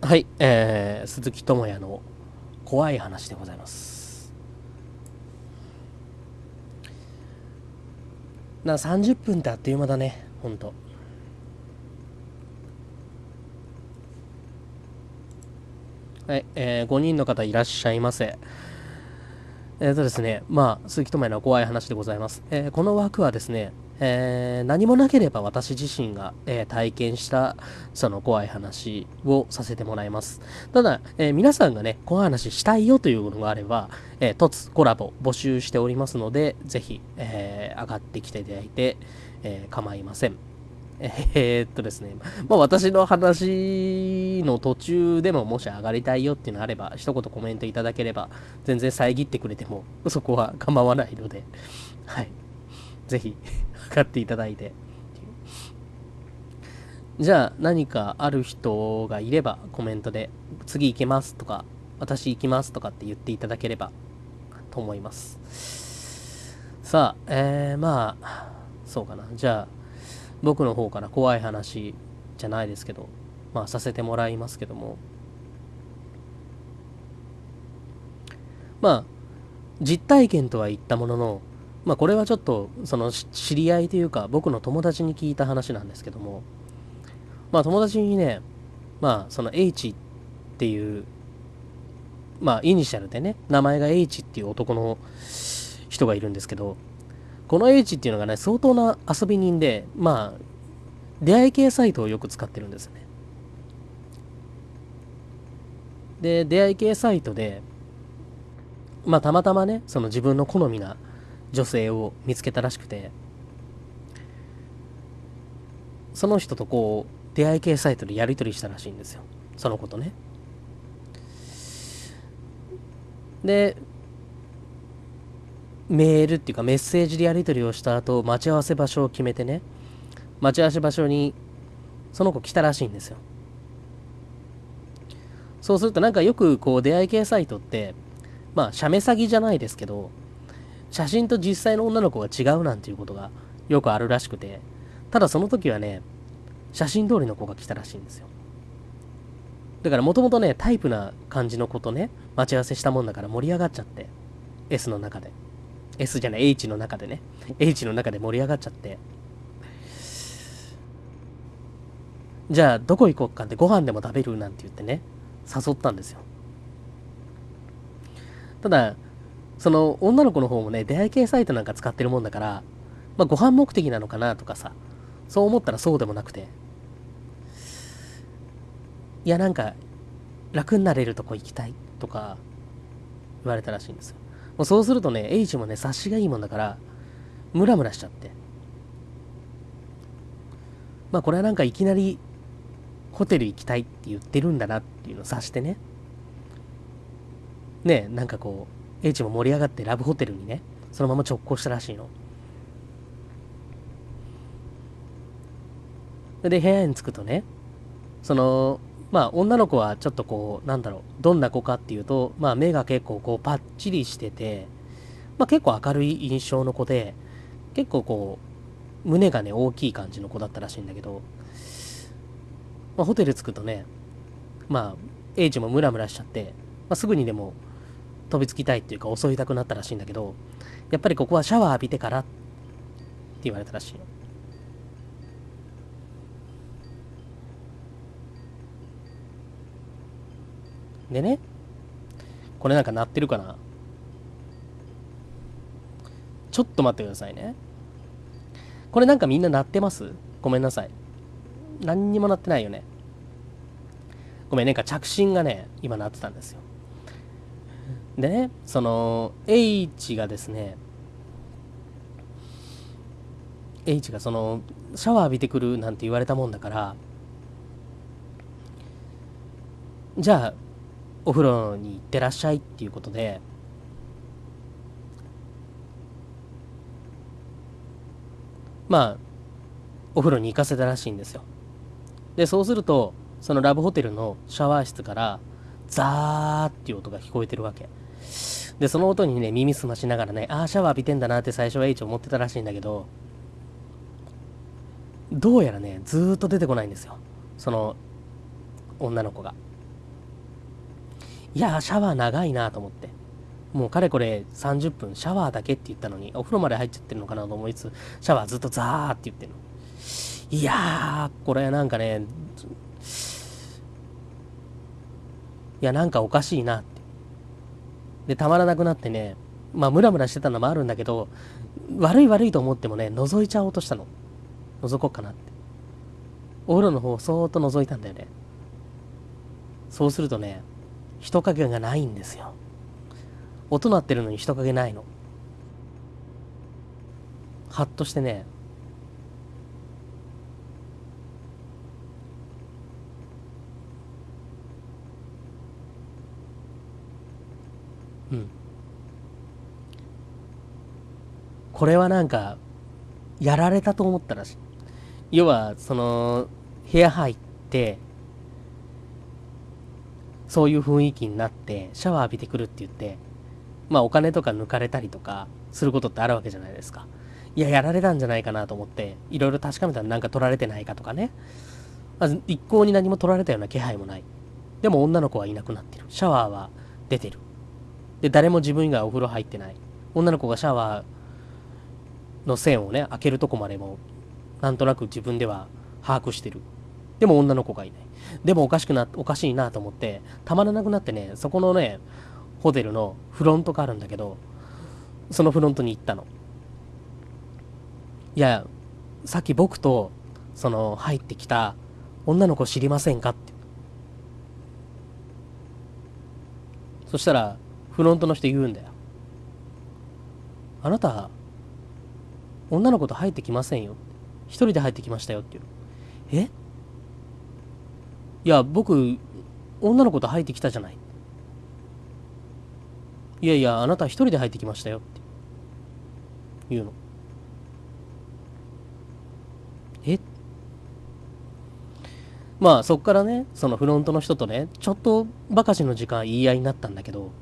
はい、鈴木智也の怖い話でございます。30分ってあっという間だね、ほんと。はい、5人の方いらっしゃいませ。ですね、鈴木智也の怖い話でございます。この枠はですね、何もなければ私自身が、体験したその怖い話をさせてもらいます。ただ、皆さんがね、怖い話したいよというのがあれば、突コラボ募集しておりますので、ぜひ、上がってきていただいて、構いません。ですね、私の話の途中でももし上がりたいよっていうのあれば、一言コメントいただければ、全然遮ってくれても、そこは構わないので、はい。ぜひ、上がっていただいて。じゃあ、何かある人がいれば、コメントで、次行けますとか、私行きますとかって言っていただければ、と思います。さあ、そうかな。じゃあ、僕の方から怖い話じゃないですけど、させてもらいますけども、実体験とは言ったものの、これはちょっと、その、知り合いというか、僕の友達に聞いた話なんですけども、友達にね、その H っていう、イニシャルでね、名前が H っていう男の人がいるんですけど、この H っていうのがね、相当な遊び人で、出会い系サイトをよく使ってるんですよね。で、出会い系サイトで、たまたまね、その自分の好みな女性を見つけたらしくて、その人とこう、出会い系サイトでやり取りしたらしいんですよ。その子とね。で、メールっていうかメッセージでやり取りをした後、待ち合わせ場所を決めてね、待ち合わせ場所にその子来たらしいんですよ。そうするとなんかよくこう出会い系サイトって、写メ詐欺じゃないですけど、写真と実際の女の子が違うなんていうことがよくあるらしくて、ただその時はね、写真通りの子が来たらしいんですよ。だからもともとね、タイプな感じの子とね、待ち合わせしたもんだから盛り上がっちゃって、S の中で。S じゃない、H の中でね。H の中で盛り上がっちゃって、じゃあどこ行こうかってご飯でも食べるなんて言ってね、誘ったんですよ。ただ、その女の子の方もね、出会い系サイトなんか使ってるもんだから、ご飯目的なのかなとかさ、そう思ったらそうでもなくて、いやなんか楽になれるとこ行きたいとか言われたらしいんですよ。もうそうするとね、H もね、察しがいいもんだから、ムラムラしちゃって。これはなんかいきなりホテル行きたいって言ってるんだなっていうのを察してね。ね、なんかこう、H も盛り上がってラブホテルにね、そのまま直行したらしいの。で、部屋に着くとね、その、女の子はちょっとこう、なんだろう、どんな子かっていうと、目が結構こう、パッチリしてて、結構明るい印象の子で、結構こう、胸がね、大きい感じの子だったらしいんだけど、ホテル着くとね、H もムラムラしちゃって、すぐにでも飛びつきたいっていうか襲いたくなったらしいんだけど、やっぱりここはシャワー浴びてからって言われたらしいの。でね、これなんか鳴ってるかな。ちょっと待ってくださいね。これなんかみんな鳴ってます？ごめんなさい。何にも鳴ってないよね。ごめん、なんか着信がね、今鳴ってたんですよ。でね、その、H がですね、H がその、シャワー浴びてくるなんて言われたもんだから、じゃあ、お風呂に行ってらっしゃいっていうことで、まあ、お風呂に行かせたらしいんですよ。で、そうすると、そのラブホテルのシャワー室から、ザーっていう音が聞こえてるわけ。で、その音にね、耳すましながらね、ああ、シャワー浴びてんだなって最初は H 思ってたらしいんだけど、どうやらね、ずーっと出てこないんですよ。その女の子が。 いやー、シャワー長いなと思って。もうかれこれ30分、シャワーだけって言ったのに、お風呂まで入っちゃってるのかなと思いつつ、シャワーずっとザーって言ってるの。いやー、これなんかね、いや、なんかおかしいなって。で、たまらなくなってね、まあ、ムラムラしてたのもあるんだけど、悪い悪いと思ってもね、覗いちゃおうとしたの。覗こうかなって。お風呂の方をそーっと覗いたんだよね。そうするとね、人影がないんですよ。音鳴ってるのに人影ないの。ハッとしてね、うん。これはなんか、やられたと思ったらしい。要は、部屋入って、そういう雰囲気になって、シャワー浴びてくるって言って、まあお金とか抜かれたりとか、することってあるわけじゃないですか。いや、やられたんじゃないかなと思って、いろいろ確かめたらなんか取られてないかとかね。まず一向に何も取られたような気配もない。でも女の子はいなくなってる。シャワーは出てる。で、誰も自分以外お風呂入ってない。女の子がシャワーの線をね、開けるとこまでも、なんとなく自分では把握してる。でも女の子がいない。でもおかしいなと思って、たまらなくなってね、そこのね、ホテルのフロントがあるんだけど、そのフロントに行ったの。いや、さっき僕と、入ってきた女の子知りませんかって。そしたら、フロントの人言うんだよ。あなた、女の子と入ってきませんよ。一人で入ってきましたよっていう。えいや、僕、女の子と入ってきたじゃない。いやいや、あなた一人で入ってきましたよって言うの。えまあ、そっからね、そのフロントの人とね、ちょっとバカしの時間言い合いになったんだけど、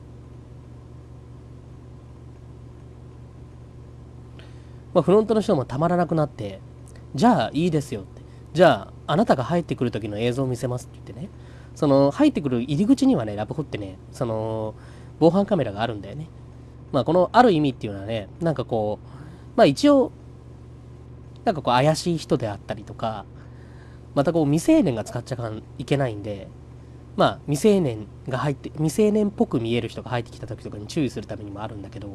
まあ、フロントの人もたまらなくなって、じゃあいいですよって。じゃあ、あなたが入ってくる時の映像を見せますって言ってね、入ってくる入り口にはね、ラブホってね、防犯カメラがあるんだよね。まあ、このある意味っていうのはね、なんかこう、まあ一応、なんかこう怪しい人であったりとか、またこう未成年が使っちゃいけないんで、まあ未成年っぽく見える人が入ってきた時とかに注意するためにもあるんだけど、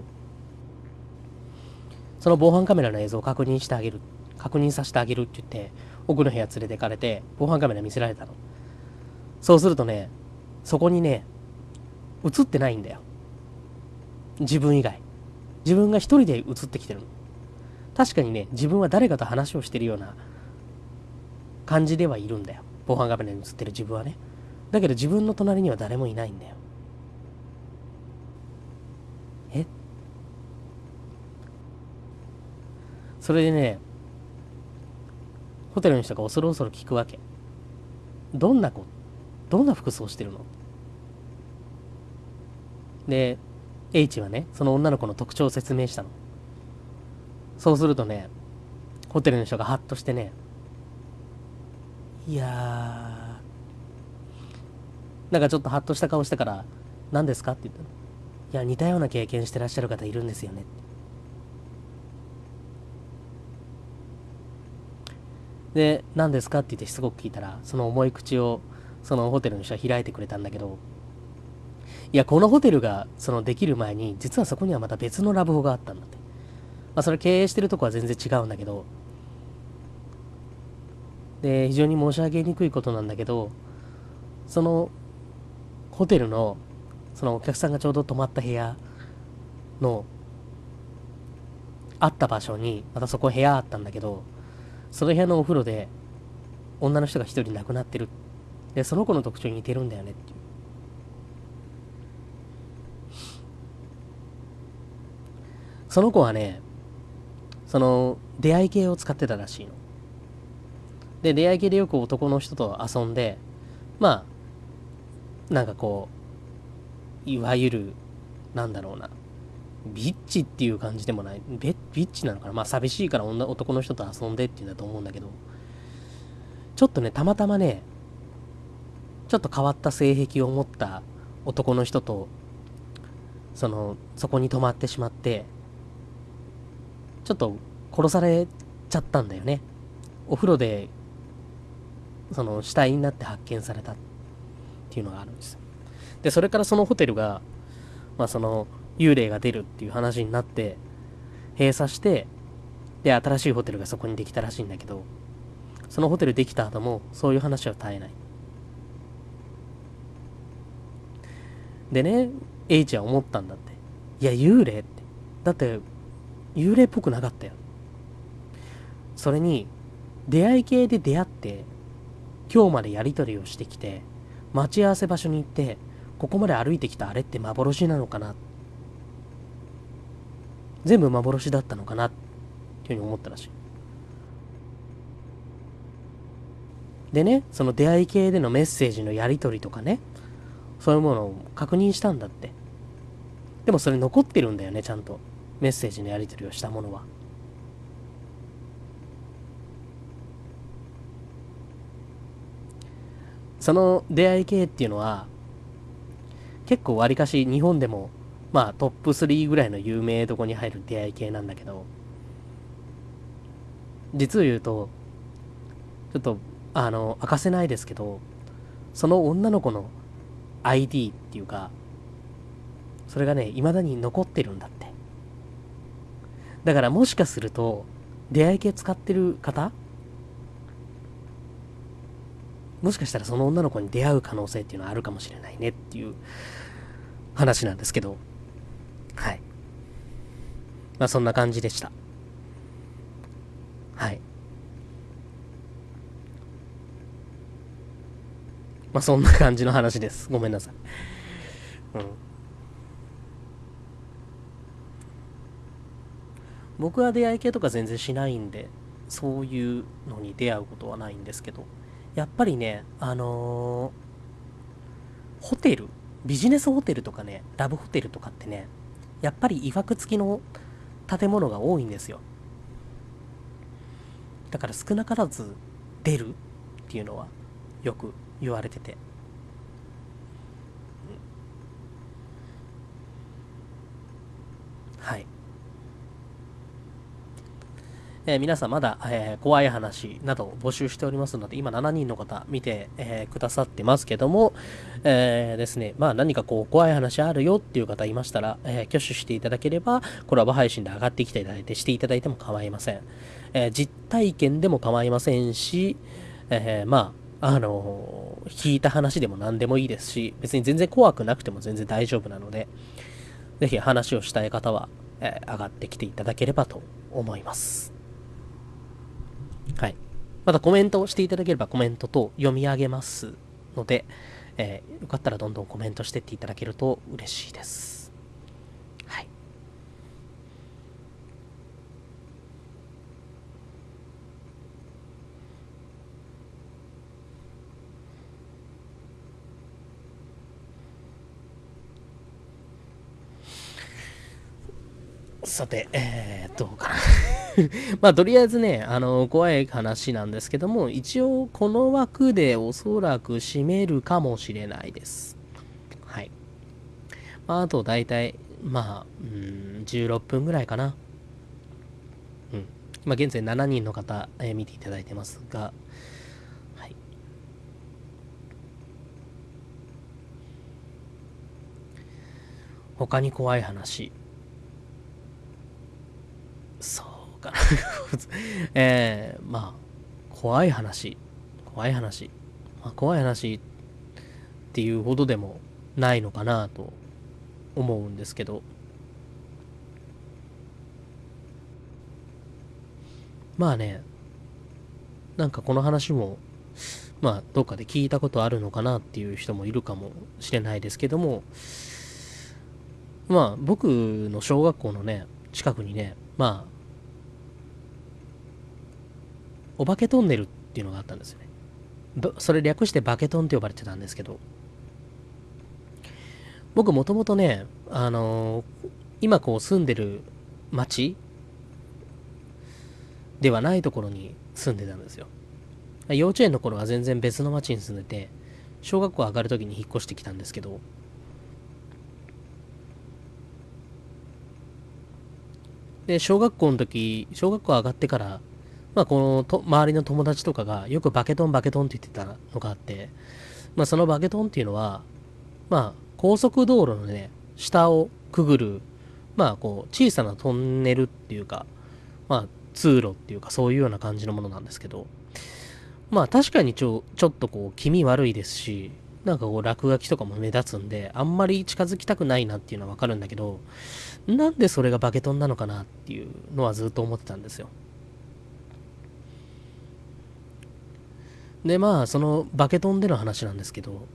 その防犯カメラの映像を確認させてあげるって言って、奥の部屋連れてかれて、防犯カメラ見せられたの。そうするとね、そこにね、映ってないんだよ。自分以外。自分が一人で映ってきてるの。確かにね、自分は誰かと話をしてるような感じではいるんだよ。防犯カメラに映ってる自分はね。だけど自分の隣には誰もいないんだよ。えそれでね、ホテルの人が恐る恐る聞くわけ。どんな子どんな服装してるので、H はね、その女の子の特徴を説明したの。そうするとね、ホテルの人がハッとしてね、いやなんかちょっとハッとした顔してから、何ですかって言ったの。いや、似たような経験してらっしゃる方いるんですよねって。で、何ですかって言ってしつこく聞いたら、その重い口を、そのホテルの人は開いてくれたんだけど、いや、このホテルが、できる前に、実はそこにはまた別のラブホがあったんだって。まあ、それ経営してるとこは全然違うんだけど、で、非常に申し上げにくいことなんだけど、その、ホテルの、そのお客さんがちょうど泊まった部屋の、あった場所に、またそこ部屋あったんだけど、その部屋のお風呂で、女の人が一人亡くなってる。で、その子の特徴に似てるんだよねっていう。その子はね、出会い系を使ってたらしいの。で、出会い系でよく男の人と遊んで、まあ、なんかこう、いわゆる、なんだろうな、ビッチっていう感じでもない、ビッチなのかな、まあ寂しいから男の人と遊んでっていうんだと思うんだけど、ちょっとね、たまたまね、ちょっと変わった性癖を持った男の人とそこに泊まってしまって、ちょっと殺されちゃったんだよね。お風呂で死体になって発見されたっていうのがあるんですよ。でそれからそのホテルが、幽霊が出るっていう話になって閉鎖して、で新しいホテルがそこにできたらしいんだけど、そのホテルできた後もそういう話は絶えない。でね、H は思ったんだって。いや幽霊って、だって幽霊っぽくなかったよ。それに出会い系で出会って今日までやり取りをしてきて、待ち合わせ場所に行ってここまで歩いてきたあれって幻なのかな、全部幻だったのかなっていうふうに思ったらしい。でね、その出会い系でのメッセージのやり取りとかね、そういうものを確認したんだって。でもそれ残ってるんだよね、ちゃんとメッセージのやり取りをしたものは。その出会い系っていうのは結構わりかし日本でもトップ3ぐらいの有名どこに入る出会い系なんだけど、実を言うとちょっと明かせないですけど、その女の子の ID っていうか、それがね未だに残ってるんだって。だからもしかすると出会い系使ってる方、もしかしたらその女の子に出会う可能性っていうのはあるかもしれないねっていう話なんですけど、はい。そんな感じでした。はい。そんな感じの話です。ごめんなさい。うん。僕は出会い系とか全然しないんで、そういうのに出会うことはないんですけど、やっぱりね、ホテル、ビジネスホテルとかね、ラブホテルとかってね、やっぱり曰く付きの建物が多いんですよ。だから少なからず出るっていうのはよく言われてて。はい。皆さんまだ、怖い話など募集しておりますので、今7人の方見て、くださってますけども、ですね、何か怖い話あるよっていう方いましたら、挙手していただければ、コラボ配信で上がってきていただいて、していただいても構いません。実体験でも構いませんし、聞いた話でも何でもいいですし、別に全然怖くなくても全然大丈夫なので、ぜひ話をしたい方は、上がってきていただければと思います。はい。またコメントをしていただければコメントと読み上げますので、よかったらどんどんコメントしてっていただけると嬉しいです。はい。さて、どうかな。とりあえずね、怖い話なんですけども、一応この枠でおそらく締めるかもしれないです。はい。あと大体、16分ぐらいかな。うん。現在7人の方、見ていただいてますが、はい。他に怖い話。そうかな。怖い話。怖い話。怖い話っていうほどでもないのかなと思うんですけど、なんかこの話も、どっかで聞いたことあるのかなっていう人もいるかもしれないですけども、僕の小学校のね、近くにね、お化けトンネルっていうのがあったんですよね。それ略してバケトンって呼ばれてたんですけど、僕もともとね、今住んでる町ではないところに住んでたんですよ。幼稚園の頃は全然別の町に住んでて、小学校上がる時に引っ越してきたんですけど、 で、小学校上がってから、まあ、周りの友達とかがよくバケトンバケトンって言ってたのがあって、まあ、そのバケトンっていうのは、まあ、高速道路のね、下をくぐる、まあ、小さなトンネルっていうか、まあ、通路っていうか、そういうような感じのものなんですけど、まあ、確かにちょっと気味悪いですし、なんか落書きとかも目立つんで、あんまり近づきたくないなっていうのはわかるんだけど、なんでそれがバケトンなのかなっていうのはずっと思ってたんですよ。で、まあ、そのバケトンでの話なんですけど、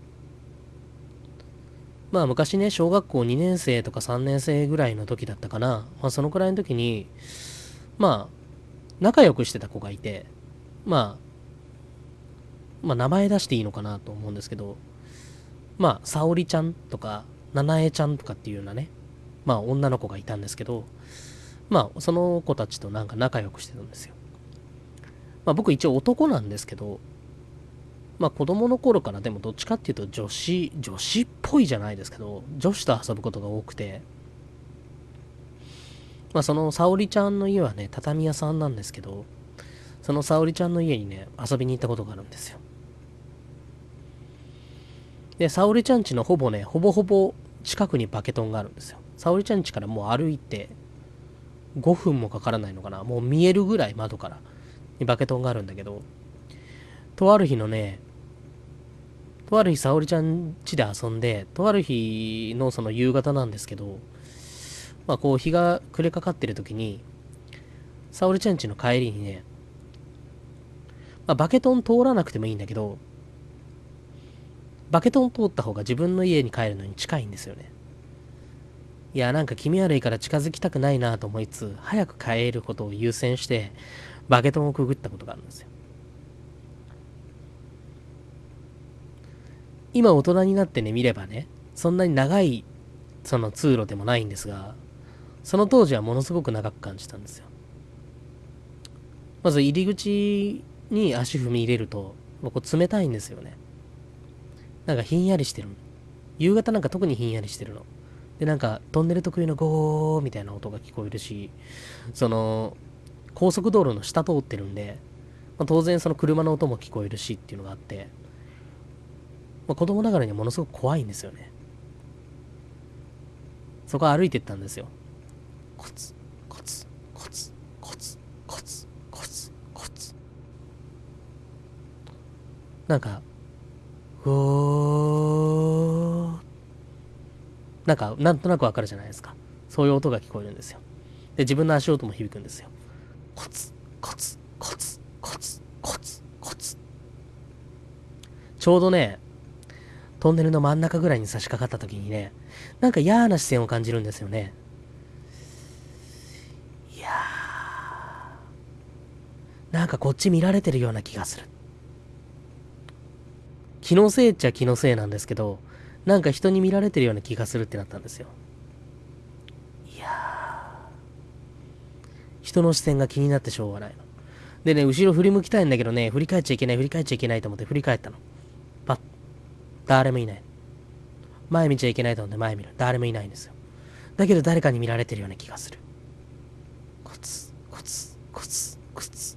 まあ昔ね、小学校2年生とか3年生ぐらいの時だったかな。まあそのくらいの時に、まあ、仲良くしてた子がいて、ままあ名前出していいのかなと思うんですけど、まあ、沙織ちゃんとか、七重ちゃんとかっていうようなね、まあ女の子がいたんですけど、まあその子たちとなんか仲良くしてたんですよ。まあ僕一応男なんですけど、まあ子供の頃からでもどっちかっていうと女子っぽいじゃないですけど、女子と遊ぶことが多くて、まあその沙織ちゃんの家はね、畳屋さんなんですけど、その沙織ちゃんの家にね、遊びに行ったことがあるんですよ。で、沙織ちゃん家のほぼほぼ近くにバケトンがあるんですよ。沙織ちゃん家からもう歩いて5分もかからないのかな。もう見えるぐらい窓からにバケトンがあるんだけど、とある日のね、とある日沙織ちゃん家で遊んで、とある日のその夕方なんですけど、まあ日が暮れかかってる時に、沙織ちゃん家の帰りにね、まあバケトン通らなくてもいいんだけど、バケトン通った方が自分の家に帰るのに近いんですよね。いや、なんか気味悪いから近づきたくないなと思いつつ、早く帰ることを優先して、バケトンをくぐったことがあるんですよ。今大人になってね、見ればね、そんなに長い、その通路でもないんですが、その当時はものすごく長く感じたんですよ。まず入り口に足踏み入れると、冷たいんですよね。なんかひんやりしてる。夕方なんか特にひんやりしてるの。で、なんかトンネル特有のゴーみたいな音が聞こえるし、その、高速道路の下通ってるんで、まあ、当然その車の音も聞こえるしっていうのがあって、まあ、子供ながらにはものすごく怖いんですよね。そこ歩いてったんですよ。コツ、コツ、コツ、コツ、コツ、コツ、コツ。なんか、うおー、なんか、なんとなくわかるじゃないですか。そういう音が聞こえるんですよ。で、自分の足音も響くんですよ。コツ、コツ、コツ、コツ、コツ、コツ。ちょうどね、トンネルの真ん中ぐらいに差し掛かった時にね、なんか嫌な視線を感じるんですよね。いやなんかこっち見られてるような気がする。気のせいっちゃ気のせいなんですけど、なんか人に見られてるような気がするってなったんですよ。いや人の視線が気になってしょうがないの。でね、後ろ振り向きたいんだけどね、振り返っちゃいけない、振り返っちゃいけないと思って振り返ったの。パッ。誰もいない。前見ちゃいけないと思って前見る。誰もいないんですよ。だけど誰かに見られてるような気がする。コツ、コツ、コツ、コツ。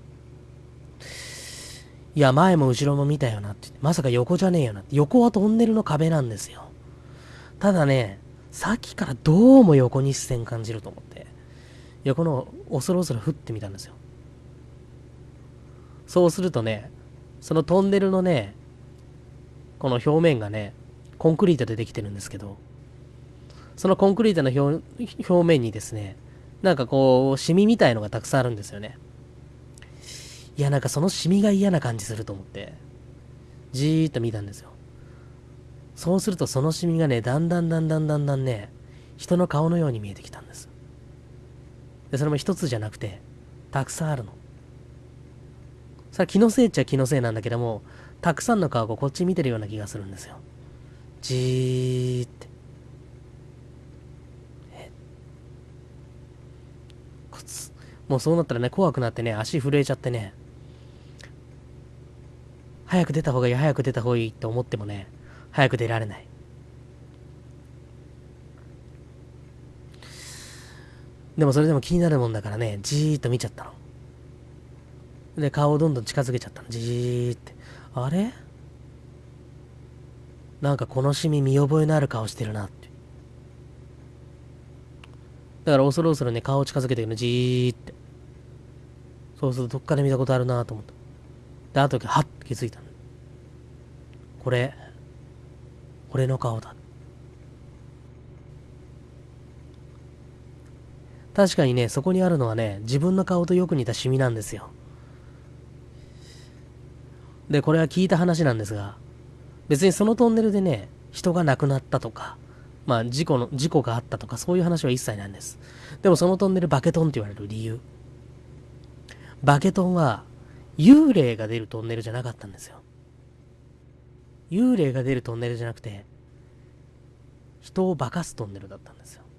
いや、前も後ろも見たよなって。まさか横じゃねえよなって。横はトンネルの壁なんですよ。ただね、さっきからどうも横に視線感じると思って、横の恐る恐る振ってみたんですよ。そうするとね、そのトンネルのね、この表面がね、コンクリートでできてるんですけど、そのコンクリートの表面にですね、なんかシミみたいのがたくさんあるんですよね。いや、なんかそのシミが嫌な感じすると思って、じーっと見たんですよ。そうするとそのシミがね、だんだんね、人の顔のように見えてきたんです。で、それも一つじゃなくて、たくさんあるの。それは気のせいっちゃ気のせいなんだけども、たくさんの顔がこっち見てるような気がするんですよ。じーって。コツ。もうそうなったらね、怖くなってね、足震えちゃってね、早く出た方がいい、早く出た方がいいって思ってもね、早く出られない。 でもそれでも気になるもんだからね、じーっと見ちゃったの。で、顔をどんどん近づけちゃったの。じーって。あれなんかこのシミ見覚えのある顔してるなって。だから恐る恐るね、顔を近づけてるの、じーって。そうするとどっかで見たことあるなと思った。で、後ではっと気づいたの。これ、俺の顔だ。確かにね、そこにあるのはね、自分の顔とよく似たシミなんですよ。で、これは聞いた話なんですが、別にそのトンネルでね、人が亡くなったとか、まあ事故があったとか、そういう話は一切ないんです。でもそのトンネルバケトンって言われる理由。バケトンは、幽霊が出るトンネルじゃなかったんですよ。幽霊が出るトンネルじゃなくて、人を化かすトンネルだったんですよ。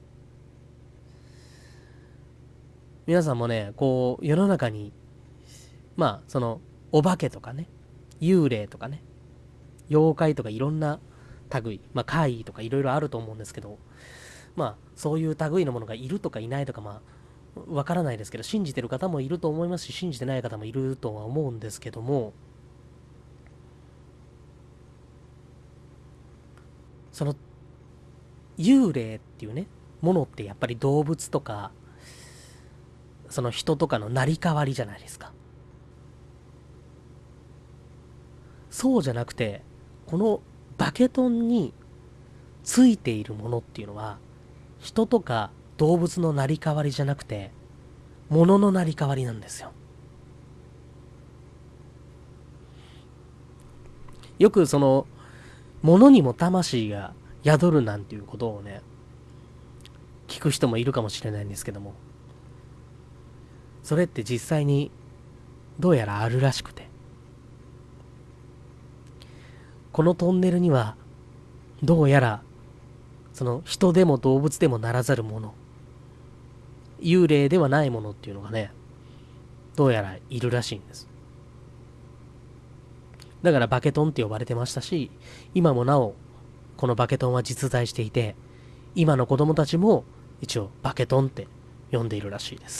皆さんもね、こう、世の中に、まあ、その、お化けとかね、幽霊とかね、妖怪とかいろんな類、まあ、怪異とかいろいろあると思うんですけど、まあ、そういう類のものがいるとかいないとか、まあ、わからないですけど、信じてる方もいると思いますし、信じてない方もいるとは思うんですけども、その、幽霊っていうね、ものってやっぱり動物とか、その人とかの成り代わりじゃないですか。そうじゃなくて、このバケトンについているものっていうのは、人とか動物の成り代わりじゃなくて、物の成り代わりなんですよ。よくその、物にも魂が宿るなんていうことをね、聞く人もいるかもしれないんですけども、それって実際にどうやらあるらしくて、このトンネルにはどうやらその人でも動物でもならざるもの、幽霊ではないものっていうのがね、どうやらいるらしいんです。だからバケトンって呼ばれてましたし、今もなおこのバケトンは実在していて、今の子供たちも一応バケトンって呼んでいるらしいです。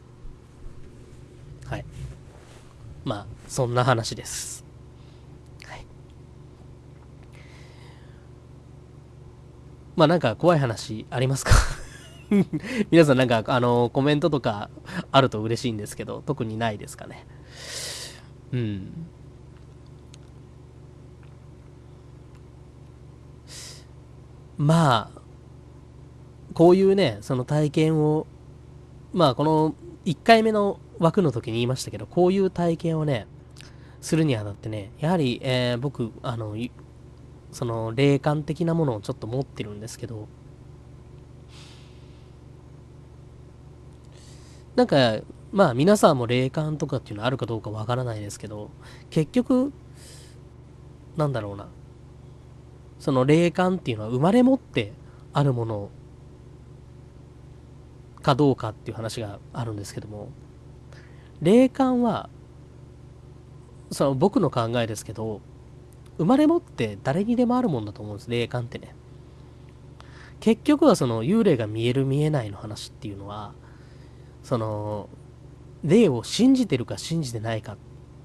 はい。まあそんな話です。はい。まあなんか怖い話ありますか？皆さんなんかコメントとかあると嬉しいんですけど、特にないですかね。うん。まあこういうね、その体験を、まあこの1回目の枠の時に言いましたけど、こういう体験をね、するにあたってね、やはり、僕、その霊感的なものをちょっと持ってるんですけど、なんか、まあ皆さんも霊感とかっていうのはあるかどうかわからないですけど、結局、なんだろうな、その霊感っていうのは生まれ持ってあるものかどうかっていう話があるんですけども、霊感は、その僕の考えですけど、生まれ持って誰にでもあるもんだと思うんです、霊感ってね。結局はその幽霊が見える見えないの話っていうのは、その、霊を信じてるか信じてないか。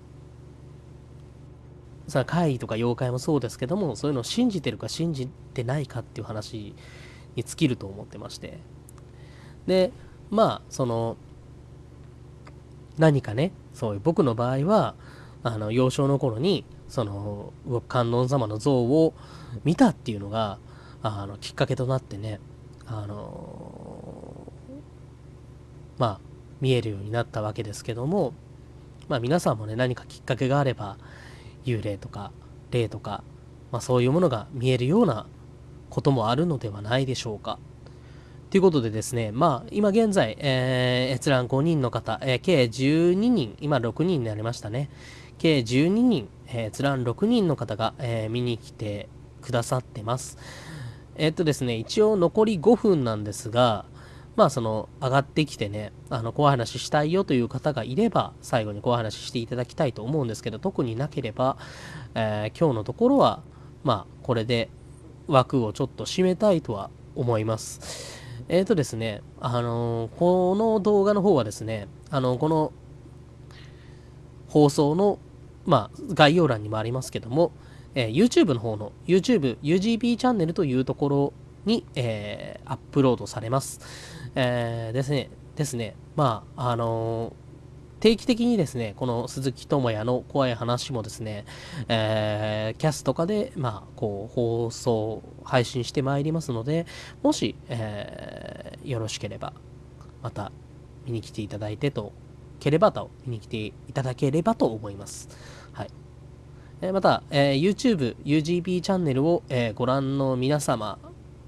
さあ、怪異とか妖怪もそうですけども、そういうのを信じてるか信じてないかっていう話に尽きると思ってまして。で、まあ、その、何かね、そういう僕の場合は、幼少の頃に、その、観音様の像を見たっていうのが、きっかけとなってね、あの、まあ、見えるようになったわけですけども、まあ皆さんもね、何かきっかけがあれば、幽霊とか霊とか、まあそういうものが見えるようなこともあるのではないでしょうか。ということでですね、まあ今現在、閲覧5人の方、計12人、今6人になりましたね。計12人、閲覧6人の方が、見に来てくださってます。ですね、一応残り5分なんですが、まあその上がってきてね、怖い話したいよという方がいれば、最後に怖い話していただきたいと思うんですけど、特になければ、今日のところは、まあこれで枠をちょっと締めたいとは思います。 ですね、この動画の方はですね、この放送の、概要欄にもありますけども、YouTube の方の YouTube、UGB チャンネルというところに、アップロードされます。ですね、定期的にですね、この鈴木智也の怖い話もですね、キャスとかで、放送、配信してまいりますので、もし、よろしければ、また見に来ていただいてと、見に来ていただければと思います。はい。また、YouTube、UGB チャンネルを、ご覧の皆様、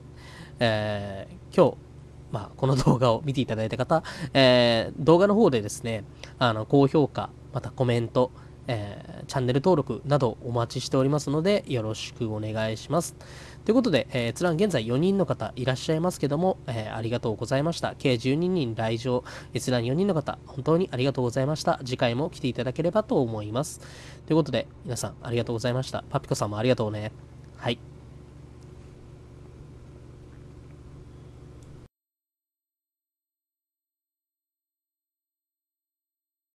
今日、この動画を見ていただいた方、動画の方でですね、高評価、またコメント、チャンネル登録などお待ちしておりますので、よろしくお願いします。ということで、閲覧現在4人の方いらっしゃいますけども、ありがとうございました。計12人来場、閲覧4人の方、本当にありがとうございました。次回も来ていただければと思います。ということで、皆さんありがとうございました。パピコさんもありがとうね。はい。